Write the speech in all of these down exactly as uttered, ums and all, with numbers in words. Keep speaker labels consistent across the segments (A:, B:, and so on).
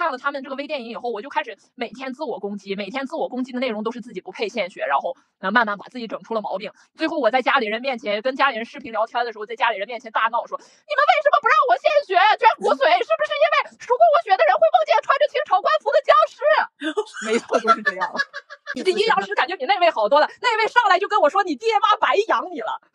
A: 看了他们这个微电影以后，我就开始每天自我攻击，每天自我攻击的内容都是自己不配献血，然后呃慢慢把自己整出了毛病。最后我在家里人面前跟家里人视频聊天的时候，在家里人面前大闹说：“你们为什么不让我献血捐骨髓？是不是因为输过我血的人会梦见穿着清朝官服的僵尸？”没错，就是这样。你这阴阳师感觉比那位好多了，那位上来就跟我说：“你爹妈白养你了。”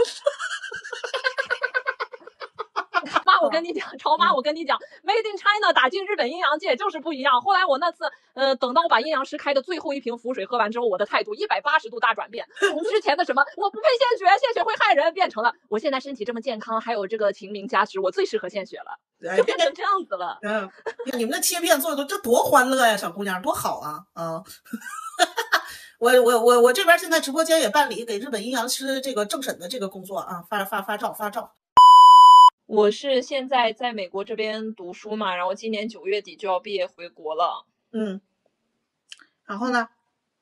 A: 妈，我跟你讲，潮妈，我跟你讲 ，Made in China 打进日本阴阳界就是不一样。后来我那次，呃，等到我把阴阳师开的最后一瓶符水喝完之后，我的态度一百八十度大转变，从之前的什么我不配献血，献血会害人，变成了我现在身体这么健康，还有这个秦明加持，我最适合献血了，就变成这样子了。
B: 嗯，你们的切片做的这多欢乐呀，小姑娘多好啊啊！我我我我这边现在直播间也办理给日本阴阳师这个政审的这个工作啊，发发发照发照。
A: 我是现在在美国这边读书嘛，然后今年九月底就要毕业回国了。
B: 嗯，然后呢？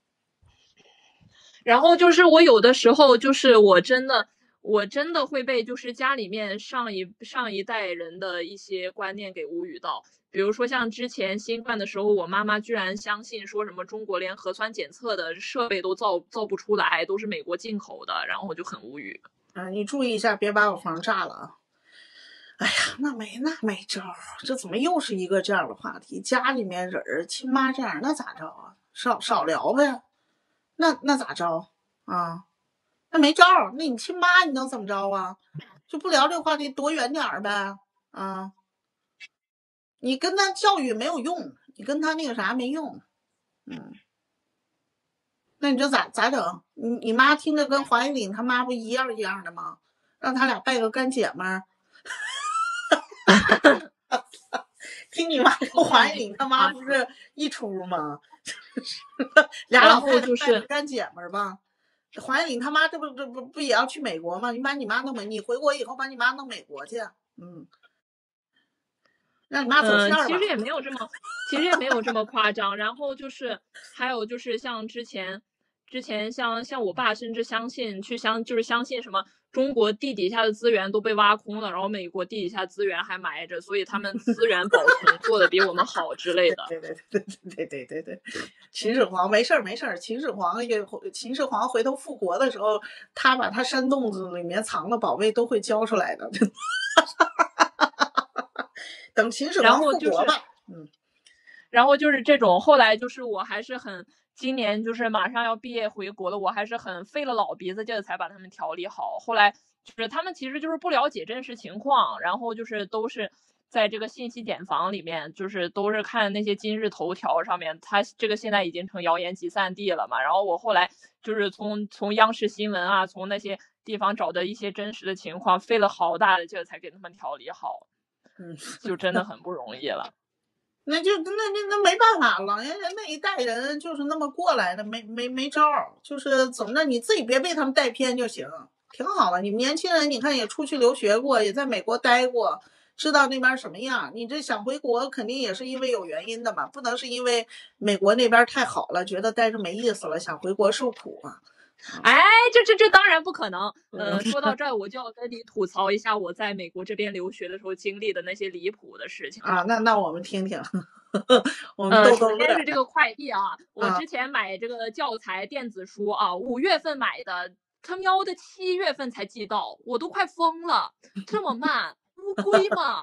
A: 然后就是我有的时候就是我真的我真的会被就是家里面上一上一代人的一些观念给无语到。比如说像之前新冠的时候，我妈妈居然相信说什么中国连核酸检测的设备都造造不出来，都是美国进口的，然后我就很无语。
B: 啊，你注意一下，别把我房炸了啊！哎呀，那没那没招，这怎么又是一个这样的话题？家里面人亲妈这样，那咋着啊？少少聊呗，那那咋着啊？那没招，那你亲妈你能怎么着啊？就不聊这个话题，躲远点儿呗啊！你跟他教育没有用，你跟他那个啥没用，嗯。那你这咋咋整？你你妈听着跟黄一岭他妈不一样一样的吗？让他俩拜个干姐们儿。听你妈跟黄一岭他妈不是一出吗？俩老太太拜个干姐们儿吧。黄一岭他妈这不这不不也要去美国吗？你把你妈弄美，你回国以后把你妈弄美国去，嗯。让你妈走线吧。
A: 嗯，其实也没有这么，其实也没有这么夸张。然后就是还有就是像之前。之前像像我爸甚至相信去相就是相信什么中国地底下的资源都被挖空了，然后美国地底下资源还埋着，所以他们资源保存做的比我们好之类的。
B: 对对对对对对对，秦始皇没事儿没事儿，秦始皇也秦始皇回头复活的时候，他把他山洞子里面藏的宝贝都会交出来的。等秦始皇复活吧，
A: 嗯。然后就是这种，后来就是我还是很。今年就是马上要毕业回国了，我还是很费了老鼻子劲才把他们调理好。后来就是他们其实就是不了解真实情况，然后就是都是在这个信息茧房里面，就是都是看那些今日头条上面，他这个现在已经成谣言集散地了嘛。然后我后来就是从从央视新闻啊，从那些地方找的一些真实的情况，费了好大的劲才给他们调理好，
B: 嗯，
A: 就真的很不容易了。
B: 那就那那那没办法，老年人那一代人就是那么过来的，没没没招，就是怎么着，你自己别被他们带偏就行，挺好的。你们年轻人，你看也出去留学过，也在美国待过，知道那边什么样。你这想回国，肯定也是因为有原因的嘛，不能是因为美国那边太好了，觉得待着没意思了，想回国受苦啊。
A: 哎，这这这当然不可能。呃，说到这儿，我就要跟你吐槽一下我在美国这边留学的时候经历的那些离谱的事情
B: 啊。那那我们听听，我们逗逗乐。
A: 首先是这个快递啊，我之前买这个教材电子书啊，五月份买的，他喵的七月份才寄到，我都快疯了，这么慢，乌龟嘛。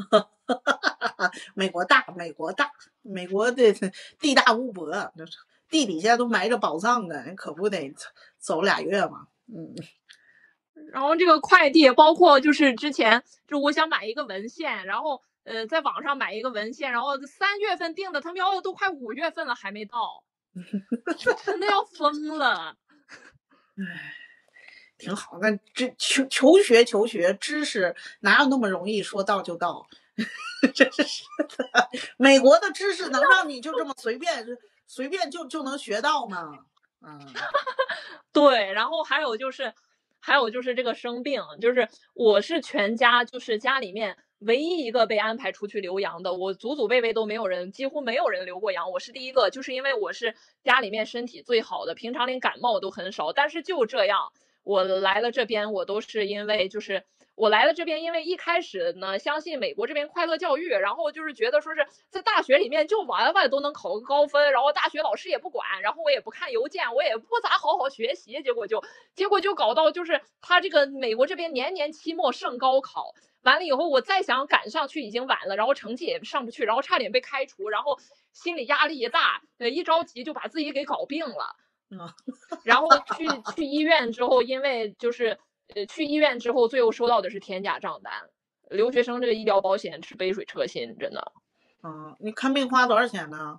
B: 美国大，美国大，美国的地大物博，地底下都埋着宝藏的，可不得走俩月嘛。嗯，
A: 然后这个快递包括就是之前就我想买一个文献，然后呃在网上买一个文献，然后三月份订的，他喵的都快五月份了还没到，真的要疯了。
B: 唉，挺好，那这求求学求学知识哪有那么容易说到就到？真是的，美国的知识能让你就这么随便随便就就能学到吗？嗯，
A: 对，然后还有就是，还有就是这个生病，就是我是全家就是家里面唯一一个被安排出去留洋的，我祖祖辈辈都没有人，几乎没有人留过洋，我是第一个，就是因为我是家里面身体最好的，平常连感冒都很少，但是就这样，我来了这边，我都是因为就是。 我来了这边，因为一开始呢相信美国这边快乐教育，然后就是觉得说是在大学里面就玩玩都能考个高分，然后大学老师也不管，然后我也不看邮件，我也不咋好好学习，结果就结果就搞到就是他这个美国这边年年期末剩高考，完了以后我再想赶上去已经晚了，然后成绩也上不去，然后差点被开除，然后心理压力也大，呃，一着急就把自己给搞病了。然后去去医院之后，因为就是呃去医院之后，最后收到的是天价账单。留学生这个医疗保险是杯水车薪，真的。
B: 嗯，你看病花多少钱呢？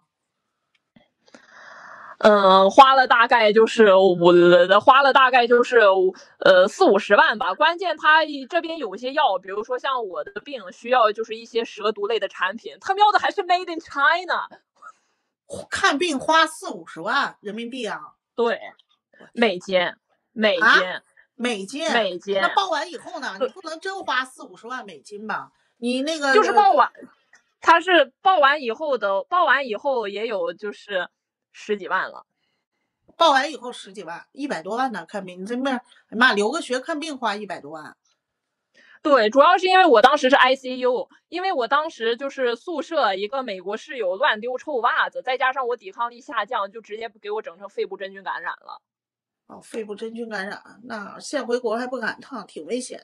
A: 嗯，花了大概就是五，花了大概就是呃四五十万吧。关键他这边有些药，比如说像我的病需要就是一些蛇毒类的产品，他喵的还是 Made in China。
B: 看病花四五十万人民币啊？
A: 对，美金，美金，
B: 啊、美金，
A: 美金。
B: 那报完以后呢？你不能真花四五十万美金吧？你那个
A: 就是报完，他是报完以后的，报完以后也有就是十几万了。
B: 报完以后十几万，一百多万呢？看病，你这边哎妈留个学看病花一百多万。
A: 对，主要是因为我当时是 I C U， 因为我当时就是宿舍一个美国室友乱丢臭袜子，再加上我抵抗力下降，就直接给我整成肺部真菌感染了。
B: 哦，肺部真菌感染，那现回国还不赶趟，挺危险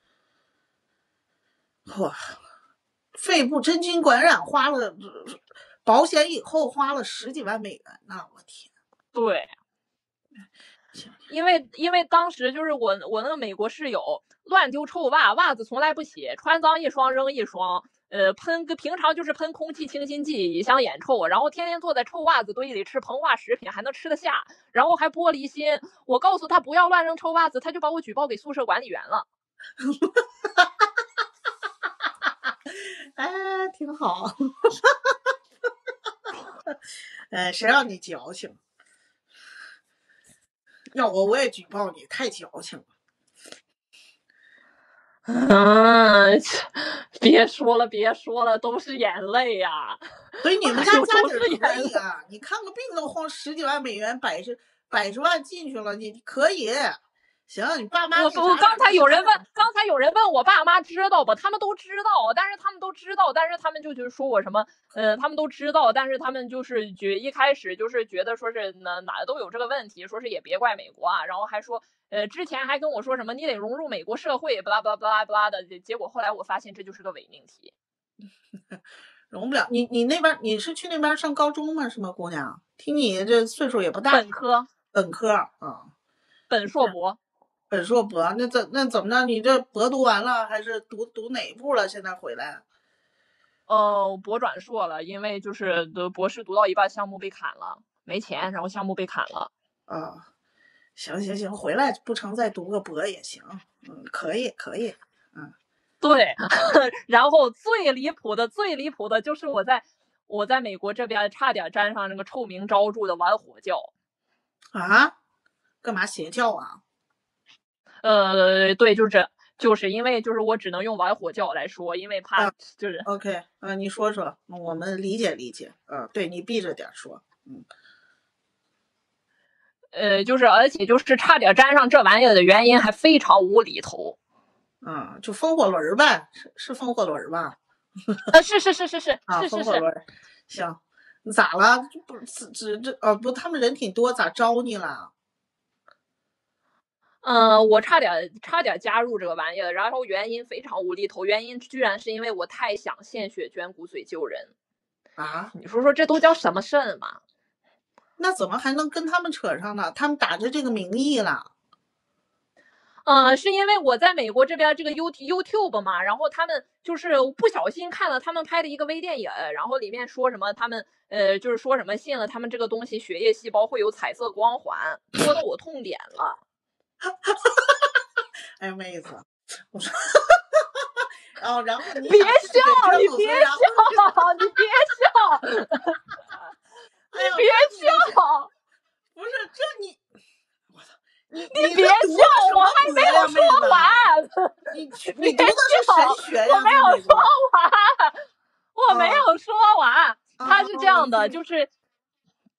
B: 的。哇，肺部真菌感染花了保险以后花了十几万美元，那我天。
A: 对，因为因为当时就是我我那个美国室友乱丢臭袜，袜子从来不洗，穿脏一双扔一双，呃，喷个平常就是喷空气清新剂以香眼臭，然后天天坐在臭袜子堆里吃膨化食品，还能吃得下，然后还玻璃心。我告诉他不要乱扔臭袜子，他就把我举报给宿舍管理员了。
B: 哎，挺好。哎，谁让你矫情？要我我也举报你，太矫情了。
A: 嗯，别说了，别说了，都是眼泪呀、啊。
B: 所以你们家家底可以啊，你看个病都花十几万美元，百十百十万进去了，你可以。行，你爸妈。
A: 我我刚才有人问，刚才有人问我爸妈知道不？他们都知道，但是他们都知道，但是他们就就是说我什么，呃，他们都知道，但是他们就是觉一开始就是觉得说是哪哪都有这个问题，说是也别怪美国啊，然后还说，呃，之前还跟我说什么你得融入美国社会，巴拉巴拉巴拉巴拉的，结果后来我发现这就是个伪命题。
B: 融不了，你你那边你是去那边上高中吗？是吗，姑娘？听你这岁数也不大。
A: 本科。
B: 本科啊、嗯。
A: 本硕博。
B: 本硕博，那怎那怎么着？你这博读完了还是读读哪部了？现在回来？
A: 呃，博转硕了，因为就是博士读到一半，项目被砍了，没钱，然后项目被砍了。
B: 啊，行行行，回来不成再读个博也行，嗯，可以可以，嗯，
A: 对。然后最离谱的，最离谱的就是我在我在美国这边差点沾上那个臭名昭著的玩火教。
B: 啊？干嘛邪教啊？
A: 呃，对，就是就是因为就是我只能用玩火教来说，因为怕就是、
B: 啊、OK 啊、呃，你说说，我们理解理解，呃，对你闭着点说，嗯，
A: 呃，就是而且就是差点沾上这玩意儿的原因还非常无厘头。
B: 嗯，就风火轮呗，是是风火轮吧？
A: 呃，是是是是是
B: 啊，
A: 是是
B: 风火轮，行，咋了？不只只这呃不，他们人挺多，咋招你了？
A: 嗯，我差点差点加入这个玩意儿，然后原因非常无厘头，原因居然是因为我太想献血捐骨髓救人
B: 啊！
A: 你说说这都叫什么肾嘛？
B: 那怎么还能跟他们扯上呢？他们打着这个名义了。
A: 呃，是因为我在美国这边这个 You YouTube 嘛，然后他们就是不小心看了他们拍的一个微电影，然后里面说什么他们呃就是说什么信了他们这个东西血液细胞会有彩色光环，说的我痛点了。
B: 哎呀，妹子，我说，然后然后你
A: 别笑，你别笑，你别笑，
B: 哎呀，
A: 你别笑，
B: 不是这你，我操，你
A: 你别笑，我还没有说完，
B: 你你读的是神学呀？
A: 我没有说完，我没有说完，他是这样的，就是。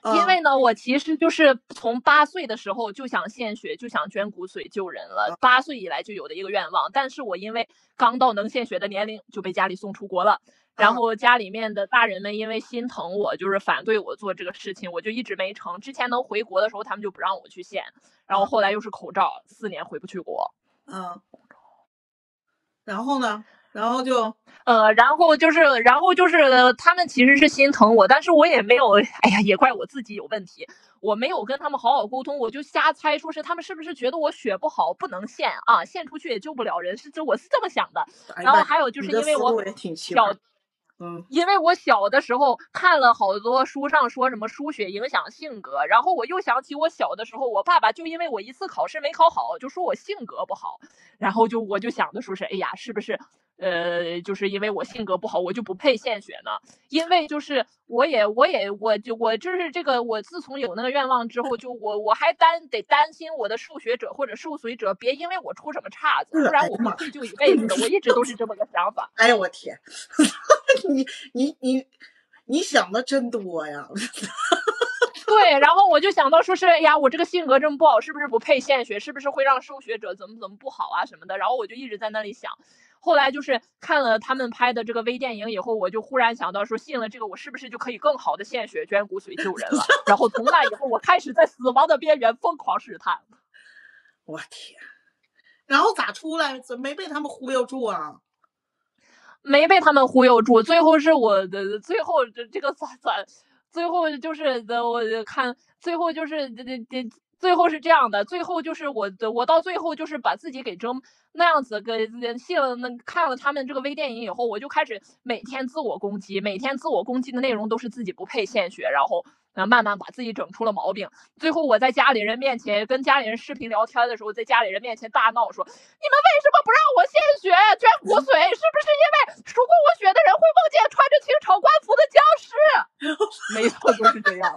A: 因为呢，我其实就是从八岁的时候就想献血，就想捐骨髓救人了，八岁以来就有的一个愿望。但是我因为刚到能献血的年龄，就被家里送出国了。然后家里面的大人们因为心疼我，就是反对我做这个事情，我就一直没成。之前能回国的时候，他们就不让我去献，然后后来又是口罩，四年回不去国。
B: 嗯，然后呢？然后就
A: 呃，然后就是，然后就是，他们其实是心疼我，但是我也没有，哎呀，也怪我自己有问题，我没有跟他们好好沟通，我就瞎猜，说是他们是不是觉得我血不好，不能献啊，献出去也救不了人，是这我是这么想的。然后还有就是因为我小。
B: 嗯，
A: 因为我小的时候看了好多书上说什么输血影响性格，然后我又想起我小的时候，我爸爸就因为我一次考试没考好，就说我性格不好，然后就我就想的说是，哎呀，是不是呃，就是因为我性格不好，我就不配献血呢？因为就是我也我也我就我就是这个，我自从有那个愿望之后，就我我还担得担心我的受血者或者受髓者别因为我出什么岔子，不然我不配救一辈子的。我一直都是这么个想法。
B: 哎呀，我天！你你你你想的真多呀！
A: 对，然后我就想到说是，哎呀，我这个性格这么不好，是不是不配献血？是不是会让受血者怎么怎么不好啊什么的？然后我就一直在那里想。后来就是看了他们拍的这个微电影以后，我就忽然想到说，信了这个，我是不是就可以更好的献血、捐骨髓救人了？然后从那以后，我开始在死亡的边缘疯狂试探。
B: 我天！然后咋出来？怎么没被他们忽悠住啊？
A: 没被他们忽悠住，最后是我的，最后这这个咋咋，最后就是的，我看最后就是这这这，最后是这样的，最后就是我的，我到最后就是把自己给蒸那样子，给信了那看了他们这个微电影以后，我就开始每天自我攻击，每天自我攻击的内容都是自己不配献血，然后。然后慢慢把自己整出了毛病，最后我在家里人面前跟家里人视频聊天的时候，在家里人面前大闹说：“你们为什么不让我献血捐骨髓？是不是因为输过我血的人会梦见穿着清朝官服的僵尸？”没错，就是这样。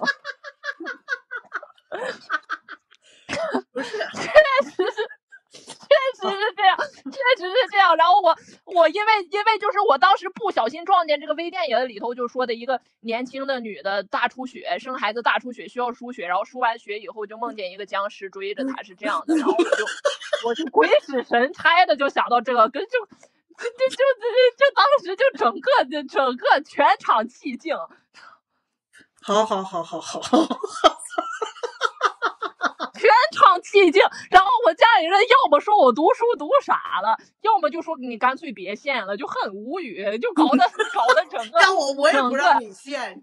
B: 不是，
A: 确实是。确实是这样，确实是这样。然后我我因为因为就是我当时不小心撞见这个微电影里头就说的一个年轻的女的大出血，生孩子大出血需要输血，然后输完血以后就梦见一个僵尸追着她，是这样的。然后我就我就鬼使神差的就想到这个，跟就就就就就当时就整个就整个全场寂静。
B: 好好好好好。
A: 全场寂静，然后我家里人要么说我读书读傻了，要么就说你干脆别献了，就很无语，就搞得搞得整个。
B: 但我我也不让你献。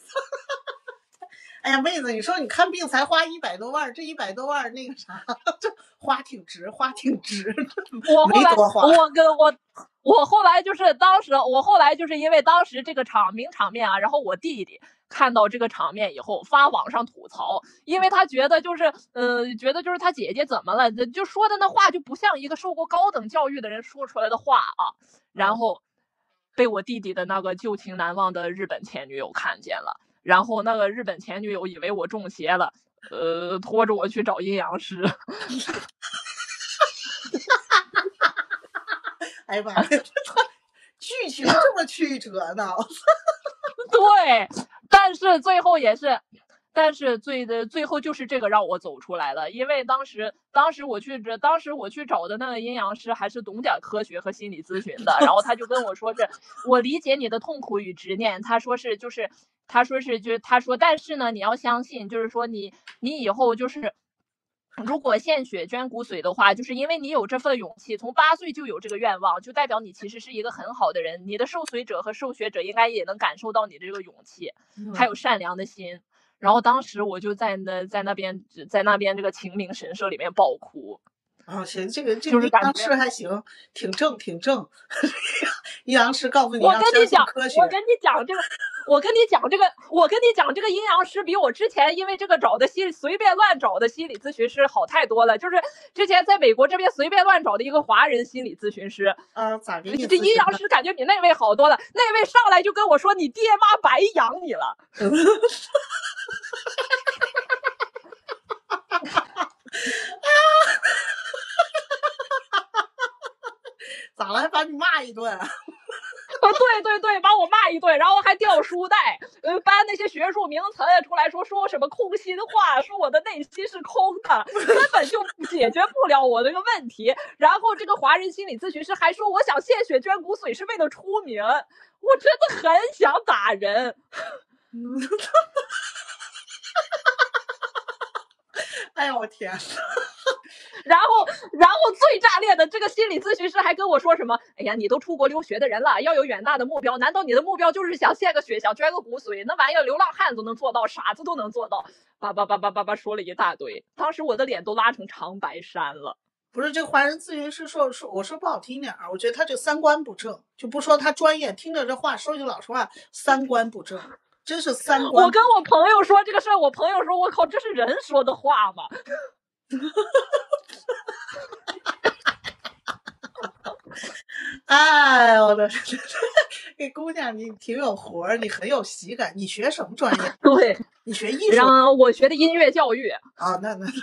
B: 哎呀，妹子，你说你看病才花一百多万，这一百多万那个啥，这花挺值，花挺值。
A: 我后来我跟我我后来就是当时我后来就是因为当时这个场名场面啊，然后我弟弟看到这个场面以后发网上吐槽，因为他觉得就是呃觉得就是他姐姐怎么了，就说的那话就不像一个受过高等教育的人说出来的话啊，然后被我弟弟的那个旧情难忘的日本前女友看见了。然后那个日本前女友以为我中邪了，呃，拖着我去找阴阳师。
B: 哎呀妈呀，剧情这么曲折呢？
A: 对，但是最后也是，但是最的最后就是这个让我走出来了，因为当时当时我去这，当时我去找的那个阴阳师还是懂点科学和心理咨询的，然后他就跟我说是，我理解你的痛苦与执念，他说是就是。他说是，就是他说，但是呢，你要相信，就是说你你以后就是，如果献血捐骨髓的话，就是因为你有这份勇气，从八岁就有这个愿望，就代表你其实是一个很好的人。你的受髓者和受血者应该也能感受到你的这个勇气，还有善良的心。然后当时我就在那在那边在那边这个晴明神社里面爆哭。
B: 啊，行，这个这个阴阳师还行，挺正挺正。阴阳师告诉你，
A: 我跟你讲，我跟你讲这个，我跟你讲这个，我跟你讲这个阴阳师比我之前因为这个找的心随便乱找的心理咨询师好太多了。就是之前在美国这边随便乱找的一个华人心理咨询师，
B: 啊，咋的？
A: 这阴阳师感觉比那位好多了。那位上来就跟我说：“你爹妈白养你了。”
B: 咋了？还把你骂一顿啊？
A: 对对对，把我骂一顿，然后还掉书袋，呃，搬那些学术名词出来说说什么空心话，说我的内心是空的，根本就解决不了我这个问题。然后这个华人心理咨询师还说，我想献血捐骨髓是为了出名，我真的很想打人。
B: 哎呦我天！
A: 然后，然后最炸裂的这个心理咨询师还跟我说什么？哎呀，你都出国留学的人了，要有远大的目标。难道你的目标就是想献个血，想捐个骨髓？那玩意儿流浪汉都能做到，傻子都能做到。叭叭叭叭叭叭说了一大堆，当时我的脸都拉成长白山了。
B: 不是这华人咨询师说说，我说不好听点啊，我觉得他这三观不正，就不说他专业，听着这话说句老实话，三观不正，真是三观。
A: 我跟我朋友说这个事儿，我朋友说：“我靠，这是人说的话吗？”
B: 哎，我的这姑娘，你挺有活儿，你很有喜感。你学什么专业？
A: 对，
B: 你学艺术。
A: 然后我学的音乐教育。
B: 啊，那那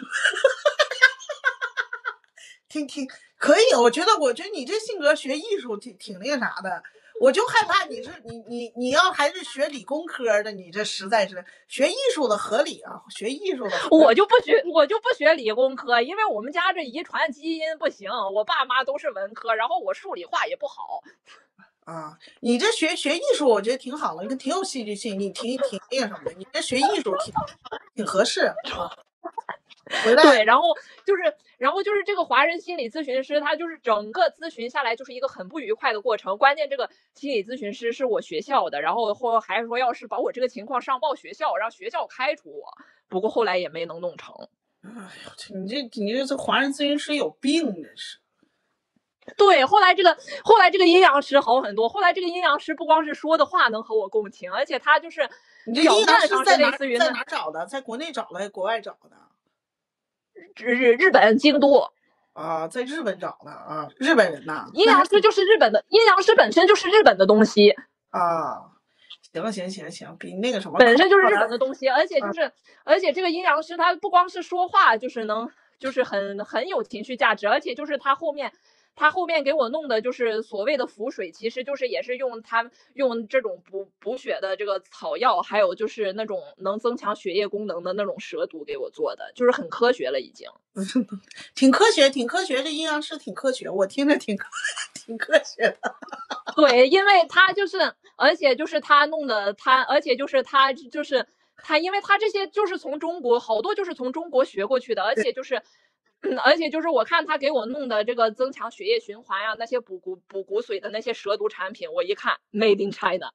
B: 挺挺可以，我觉得，我觉得你这性格学艺术挺挺那个啥的。我就害怕你是你你你要还是学理工科的，你这实在是学艺术的合理啊，学艺术的
A: 我就不学我就不学理工科，因为我们家这遗传基因不行，我爸妈都是文科，然后我数理化也不好
B: 啊。你这学学艺术我觉得挺好的，你挺有戏剧性，你挺挺那个什么的，你这学艺术挺挺合适啊。
A: 对，然后就是，然后就是这个华人心理咨询师，他就是整个咨询下来就是一个很不愉快的过程。关键这个心理咨询师是我学校的，然后后还说要是把我这个情况上报学校，让学校开除我。不过后来也没能弄成。
B: 哎呦，你这你这这华人咨询师有病，真是。
A: 对，后来这个后来这个阴阳师好很多。后来这个阴阳师不光是说的话能和我共情，而且他就是表面上是类似于
B: 在哪找的？在国内找的，国外找的？
A: 日日本京都
B: 啊，在日本找的啊，日本人呐。
A: 阴阳师就是日本的，阴阳师本身就是日本的东西
B: 啊。行行行行，比那个什么
A: 本身就是日本的东西，而且就是、啊、而且这个阴阳师他不光是说话，就是能就是很很有情绪价值，而且就是他后面。他后面给我弄的就是所谓的符水，其实就是也是用他用这种补补血的这个草药，还有就是那种能增强血液功能的那种蛇毒给我做的，就是很科学了已经。
B: 挺科学，挺科学，这阴阳师挺科学，我听着挺挺科学的。
A: 对，因为他就是，而且就是他弄的他，而且就是他就是他，因为他这些就是从中国好多就是从中国学过去的，而且就是。嗯，而且就是我看他给我弄的这个增强血液循环啊，那些补骨补骨髓的那些蛇毒产品，我一看 Made in China。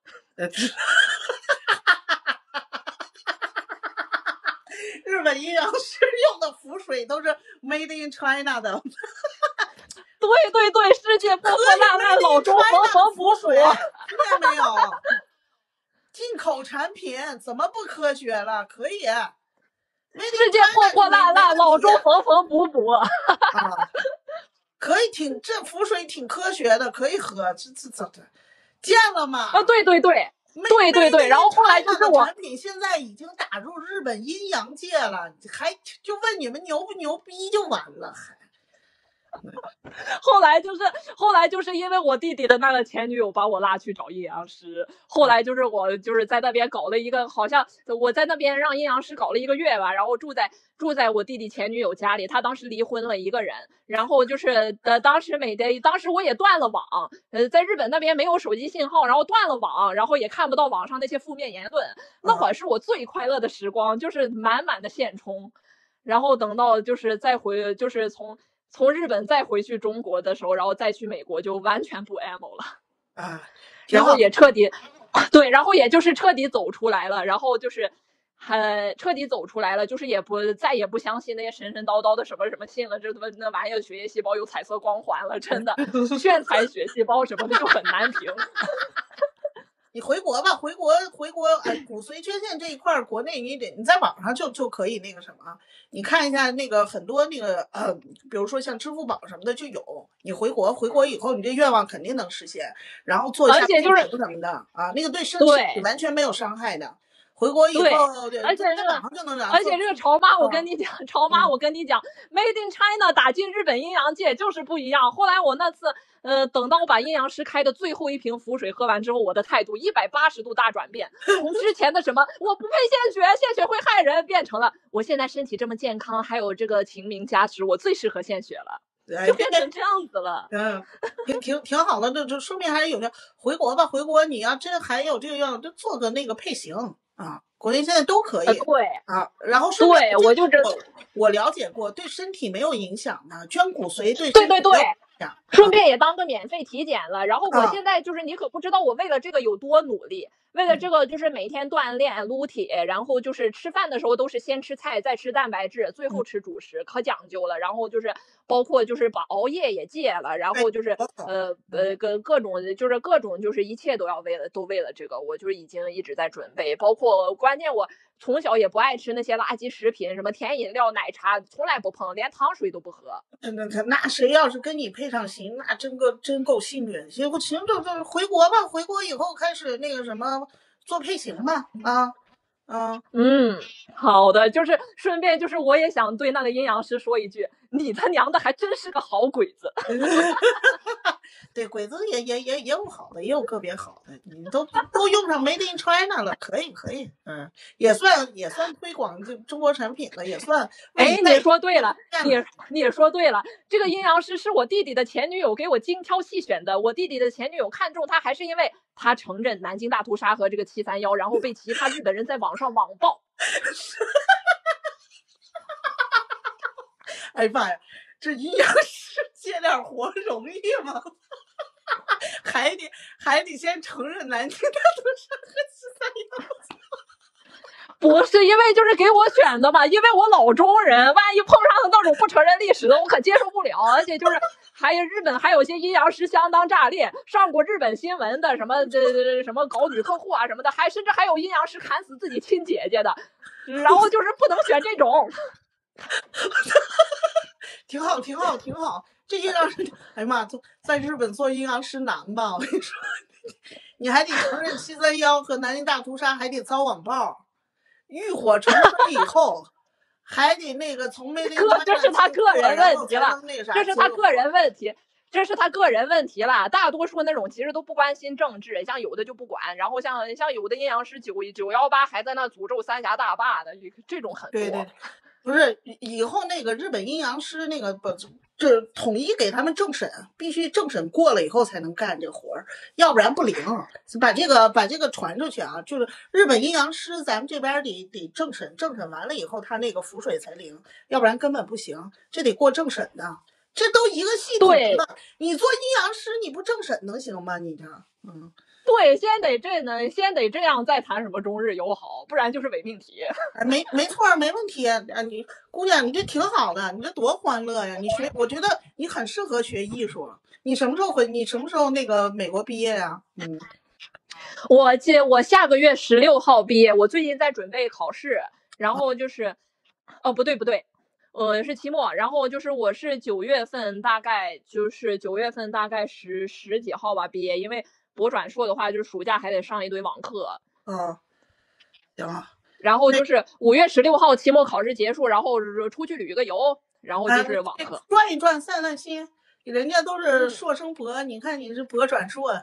B: 日本阴阳师用的符水都是 Made in China 的。
A: 对对对，世界破破烂烂，老中缝缝补补，听
B: 见没有？进口产品怎么不科学了？可以。
A: 世界破破烂烂，老中缝缝补补。啊，
B: 可以挺这符水挺科学的，可以喝。这这这这，见了吗？
A: 啊，对对对，对对对。然后后来就是我
B: 产品现在已经打入日本阴阳界了，还就问你们牛不牛逼就完了，还。
A: 后来就是后来就是因为我弟弟的那个前女友把我拉去找阴阳师，后来就是我就是在那边搞了一个，好像我在那边让阴阳师搞了一个月吧，然后住在住在我弟弟前女友家里，他当时离婚了一个人，然后就是呃当时每天当时我也断了网，呃在日本那边没有手机信号，然后断了网，然后也看不到网上那些负面言论，那会儿是我最快乐的时光，就是满满的现充，然后等到就是再回就是从。从日本再回去中国的时候，然后再去美国就完全不 emo 了
B: 啊，
A: 然后也彻底对，然后也就是彻底走出来了，然后就是很彻底走出来了，就是也不再也不相信那些神神叨叨的什么什么信了，这他妈那玩意儿血液细胞有彩色光环了，真的炫彩血细胞什么的就很难评。
B: 你回国吧，回国回国，哎，骨髓缺陷这一块，国内你得你在网上就就可以那个什么，你看一下那个很多那个呃，比如说像支付宝什么的就有。你回国回国以后，你这愿望肯定能实现，然后做一下
A: 就是
B: 什么的啊，那个对身体完全没有伤害的。回国以后，
A: 对，而且这个，
B: 就能
A: 而且这个潮妈，我跟你讲，潮妈，我跟你讲 ，Made in China 打进日本阴阳界就是不一样。后来我那次呃，等到我把阴阳师开的最后一瓶符水喝完之后，我的态度一百八十度大转变，从之前的什么我不配献血，献血会害人，变成了我现在身体这么健康，还有这个秦明加持，我最适合献血了，就变成这样子了。
B: 嗯，挺挺挺好的，这这说明还是有的。回国吧，回国你要真还有这个样，就做个那个配型啊，国内现在都可以。
A: 呃、对
B: 啊，然后
A: 对，我就这
B: 我我了解过，对身体没有影响的，捐骨髓对
A: 对对对。顺便
B: 也
A: 也当个免费体检了，然后我现在就是你可不知道我为了这个有多努力，为了这个就是每天锻炼撸铁，然后就是吃饭的时候都是先吃菜再吃蛋白质，最后吃主食，可讲究了。然后就是包括就是把熬夜也戒了，然后就是呃呃各各种就是各种就是一切都要为了都为了这个，我就是已经一直在准备，包括关键我从小也不爱吃那些垃圾食品，什么甜饮料、奶茶，从来不碰，连糖水都不喝。
B: 那那谁要是跟你配上行，那真够真够幸运。行不行？就就回国吧，回国以后开始那个什么做配型吧。啊啊
A: 嗯，好的，就是顺便就是我也想对那个阴阳师说一句，你他娘的还真是个好鬼子。
B: 对，鬼子也也也也有好的，也有个别好的，你都都用上 Made in China 了，可以可以，嗯，也算也算推广这中国产品了，也算。
A: 哎，你说对了，你你也说对了，这个阴阳师是我弟弟的前女友给我精挑细选的，我弟弟的前女友看中他还是因为他承认南京大屠杀和这个七三幺，然后被其他日本人在网上网暴。
B: 哎妈呀，这阴阳师接点活容易吗？还得还得先承认南京大屠杀和七三幺。
A: 不是因为就是给我选的嘛，因为我老中人，万一碰上那种不承认历史的，我可接受不了。而且就是还有日本还有些阴阳师相当炸裂，上过日本新闻的什么这什么搞女客户啊什么的，还甚至还有阴阳师砍死自己亲姐姐的，然后就是不能选这种。
B: 挺好，挺好，挺好。这阴阳师，哎呀妈，在日本做阴阳师难吧？我跟你说，你还得承认七三幺和南京大屠杀，还得遭网暴，浴火重生以后，还得那个从没
A: 哥，这是他个人问题了，这是他个人问题。这是他个人问题了，大多数那种其实都不关心政治，像有的就不管，然后像像有的阴阳师九九幺八还在那诅咒三峡大坝的，这种很多。
B: 对对，不是以后那个日本阴阳师那个不这统一给他们政审，必须政审过了以后才能干这活儿，要不然不灵。把这个把这个传出去啊，就是日本阴阳师咱们这边得得政审，政审完了以后他那个符水才灵，要不然根本不行，这得过政审的。这都一个系统的，你做阴阳师你不政审能行吗？你这嗯，
A: 对，先得这呢，先得这样再谈什么中日友好，不然就是伪命题。
B: 没没错，没问题啊！你姑娘，你这挺好的，你这多欢乐呀！你学，我觉得你很适合学艺术。你什么时候回？你什么时候那个美国毕业呀？嗯，
A: 我记我下个月十六号毕业，我最近在准备考试，然后就是，哦，不对不对。呃，是期末，然后就是我是九月份，大概就是九月份大概十十几号吧毕业，因为博转硕的话，就是暑假还得上一堆网课。
B: 嗯，行了。
A: 然后就是五月十六号期末考试结束，然后出去旅个游，然后就是网课、
B: 啊、转一转，散散心。人家都是硕生博，嗯、你看你是博转硕，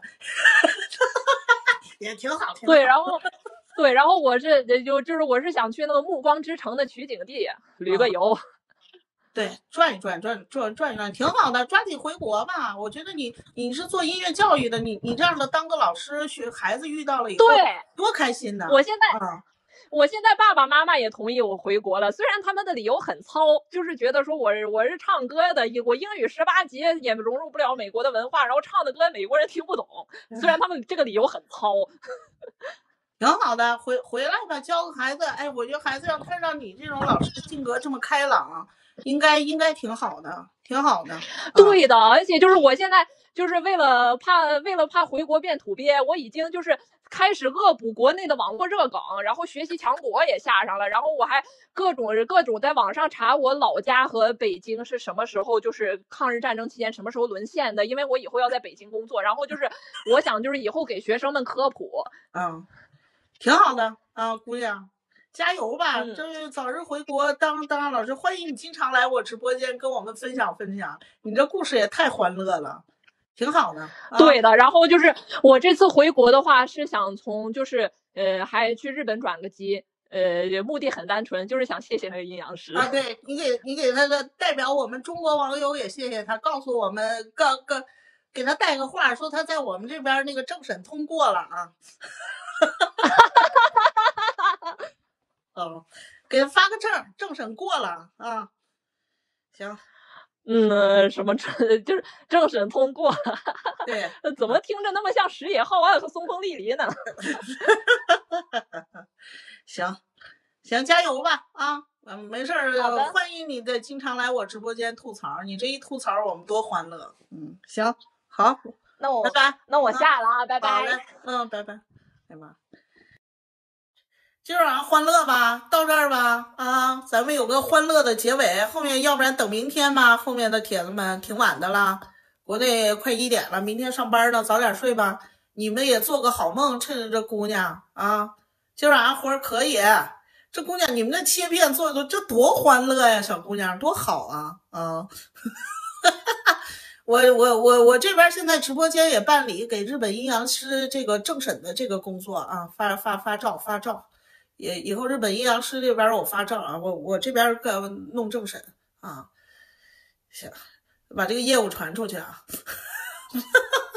B: 也挺好。挺好
A: 对，然后。对，然后我是就就是我是想去那个暮光之城的取景地旅个游。
B: 啊对，转一转，转转转一转，挺好的，抓紧回国吧。我觉得你你是做音乐教育的，你你这样的当个老师，学孩子遇到了以后，
A: 对，
B: 多开心呢。
A: 我现在，
B: 嗯、
A: 我现在爸爸妈妈也同意我回国了，虽然他们的理由很糙，就是觉得说我我是唱歌的，我英语十八级也融入不了美国的文化，然后唱的歌美国人听不懂，虽然他们这个理由很糙。
B: 挺好的，回回来吧，教个孩子。哎，我觉得孩子要看上你这种老师性格这么开朗，应该应该挺好的，挺好的。
A: 对的，而且就是我现在就是为了怕为了怕回国变土鳖，我已经就是开始恶补国内的网络热梗，然后学习强国也下上了，然后我还各种各种在网上查我老家和北京是什么时候，就是抗日战争期间什么时候沦陷的，因为我以后要在北京工作，然后就是我想就是以后给学生们科普。
B: 嗯。挺好的啊，姑娘，加油吧！
A: 嗯、
B: 这早日回国当当老师，欢迎你经常来我直播间跟我们分享分享。你这故事也太欢乐了。 挺好的。啊、
A: 对的，然后就是我这次回国的话，是想从就是呃，还去日本转个机。呃，目的很单纯，就是想谢谢那个阴阳师
B: 啊！对你给你给他的代表我们中国网友也谢谢他，告诉我们告告给他带个话，说他在我们这边那个政审通过了啊。哦，给他发个证，政审过了啊。行。
A: 嗯，什么就是政审通过？
B: 对，
A: 怎么听着那么像石野浩二和松风丽梨呢？
B: 行，行，加油吧啊！嗯，没事儿，欢迎你的经常来我直播间吐槽。你这一吐槽，我们多欢乐。嗯，行，好，
A: 那我
B: 拜拜，
A: 那我下了啊，拜拜。
B: 好嘞，嗯，拜拜，拜拜。今儿晚上欢乐吧，到这儿吧啊，咱们有个欢乐的结尾。后面要不然等明天吧，后面的帖子们挺晚的了，国内快一点了，明天上班呢，早点睡吧。你们也做个好梦，趁着这姑娘啊，今儿晚上活儿可以。这姑娘，你们这切片做的这多欢乐呀，小姑娘多好啊啊！我我我我这边现在直播间也办理给日本阴阳师这个政审的这个工作啊，发发发照发照。也以后日本阴阳师这边我发照啊，我我这边弄政审啊，行，把这个业务传出去啊。